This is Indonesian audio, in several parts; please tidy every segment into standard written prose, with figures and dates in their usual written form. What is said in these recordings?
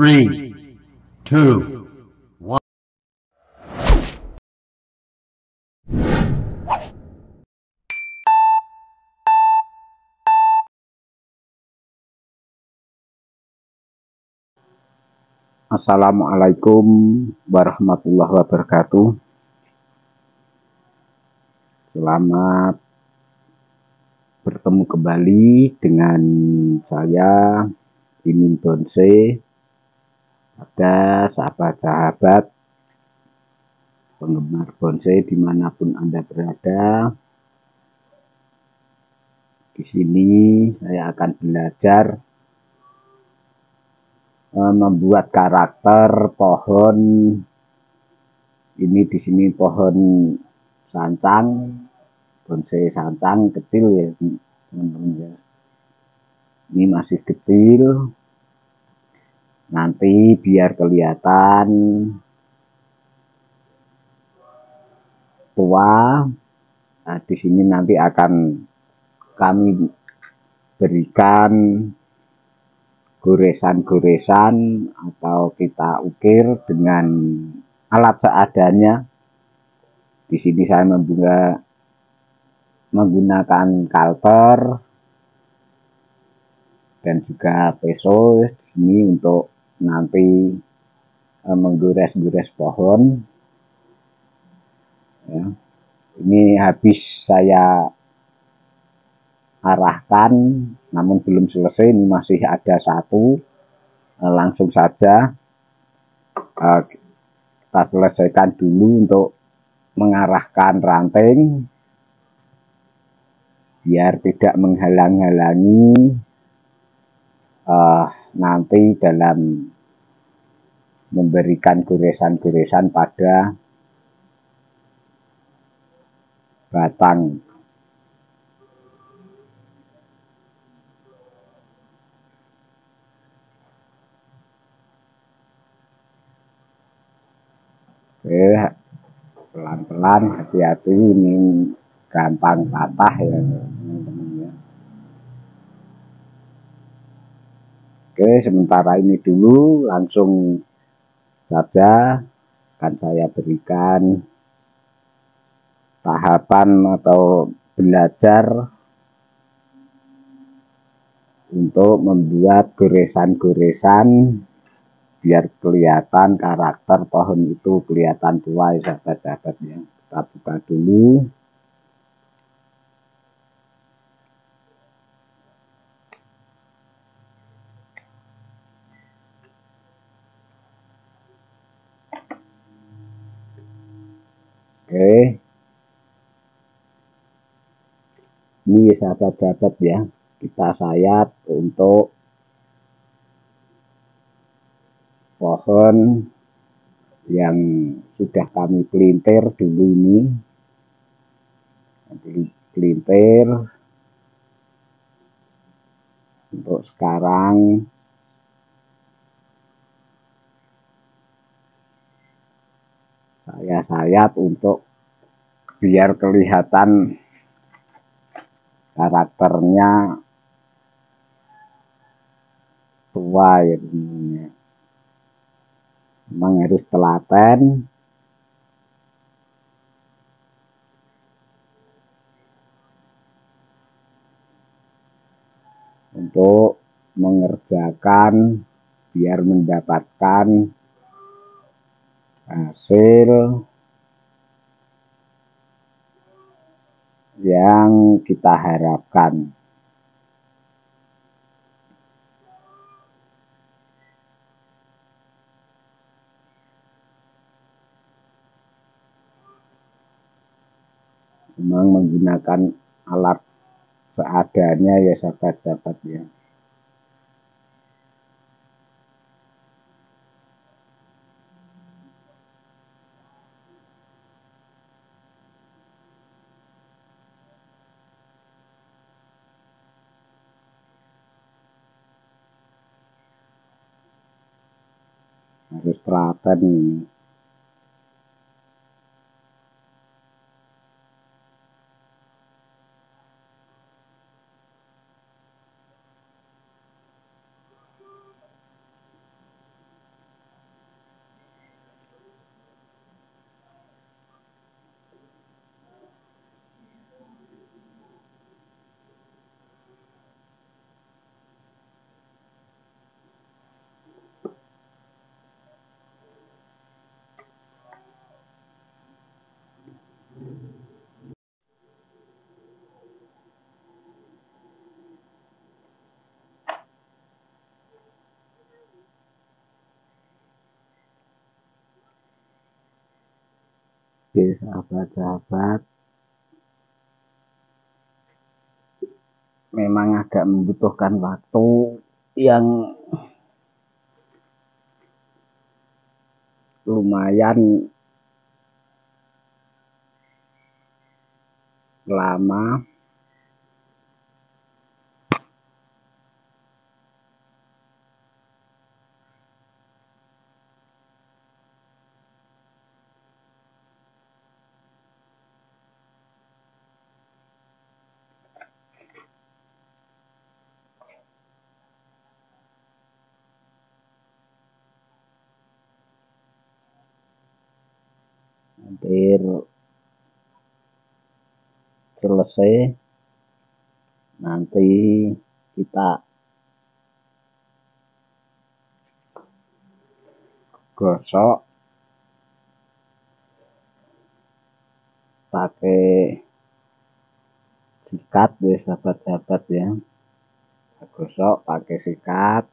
3, 2, 1. Assalamualaikum warahmatullahi wabarakatuh. Selamat bertemu kembali dengan saya Imin Bonse. Ada sahabat-sahabat penggemar bonsai dimanapun Anda berada. Di sini saya akan belajar membuat karakter pohon. Ini di sini pohon sancang, bonsai sancang kecil ya teman-teman ya. Ini masih kecil. Nanti biar kelihatan tua. Nah, di sini nanti akan kami berikan goresan-goresan atau kita ukir dengan alat seadanya. Di sini saya menggunakan kalter dan juga peso di sini untuk nanti menggores-gores pohon. Ya. Ini habis saya arahkan, namun belum selesai. Ini masih ada satu. Langsung saja kita selesaikan dulu untuk mengarahkan ranting biar tidak menghalang-halangi nanti dalam memberikan goresan-goresan pada batang. Oke, pelan-pelan, hati-hati, ini gampang patah ya teman-teman ya. Oke, sementara ini dulu langsung saja akan saya berikan tahapan atau belajar untuk membuat goresan-goresan biar kelihatan karakter pohon itu kelihatan tua ya sahabat-sahabat ya. Kita buka dulu. Oke. Ini sahabat-sahabat ya. Kita sayat untuk pohon yang sudah kami pelintir dulu ini. Pelintir. Untuk sekarang saya sayat untuk biar kelihatan karakternya tua ya teman-teman. Memang harus telaten untuk mengerjakan biar mendapatkan hasil yang kita harapkan. Memang menggunakan alat seadanya ya sahabat-sahabat ya. Harus telaten ini. Oke, sahabat-sahabat, memang agak membutuhkan waktu yang lumayan lama. Hampir selesai. Nanti kita gosok pakai sikat ya sahabat-sahabat ya. Gosok pakai sikat.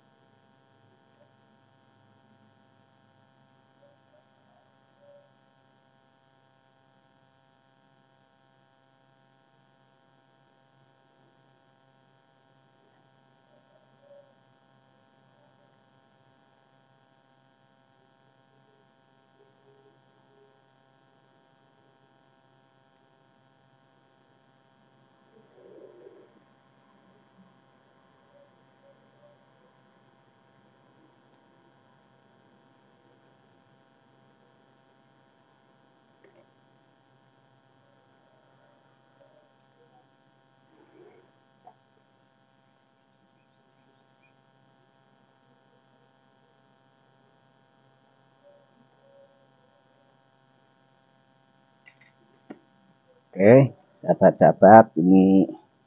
Oke, sahabat-sahabat, ini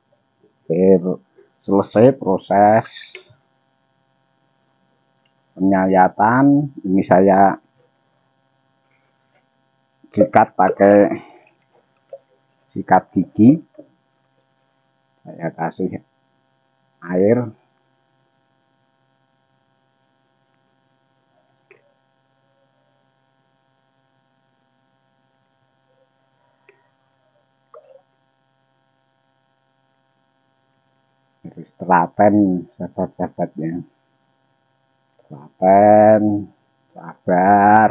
selesai proses penyayatan. Ini saya sikat pakai sikat gigi. Saya kasih air. Terus telaten sahabat-sahabatnya. Telaten, sabar.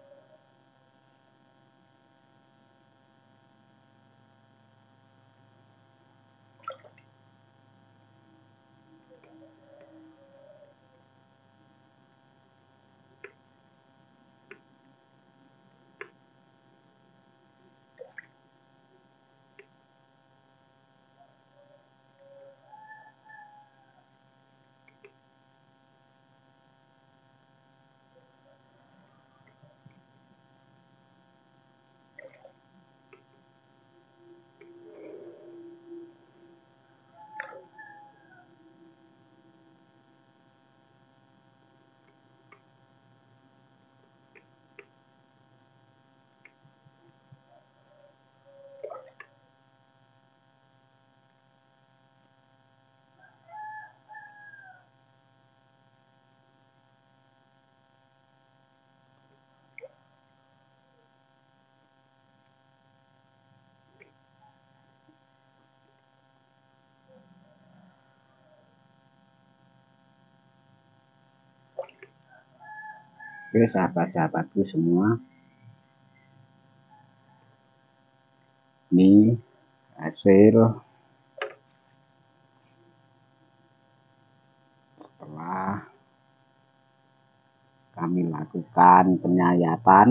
Oke, sahabat-sahabatku semua, ini hasil setelah kami lakukan penyayatan.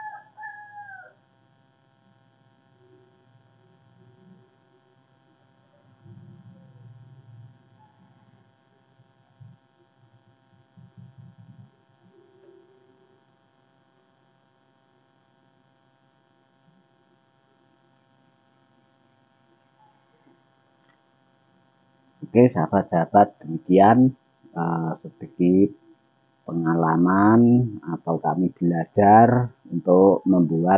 Oke, sahabat-sahabat, demikian sedikit pengalaman atau kami belajar untuk membuat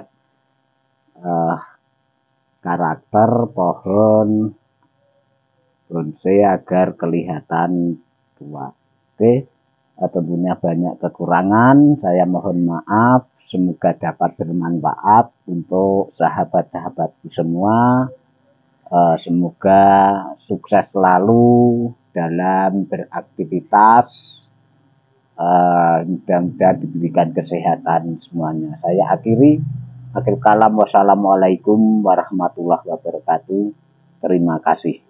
karakter pohon bonsai agar kelihatan tua. Oke, tentunya banyak kekurangan, saya mohon maaf. semoga dapat bermanfaat untuk sahabat-sahabatku semua. Semoga sukses selalu dalam beraktivitas. Mudah-mudahan diberikan kesehatan semuanya. Saya akhir kalam. Wassalamualaikum warahmatullahi wabarakatuh. Terima kasih.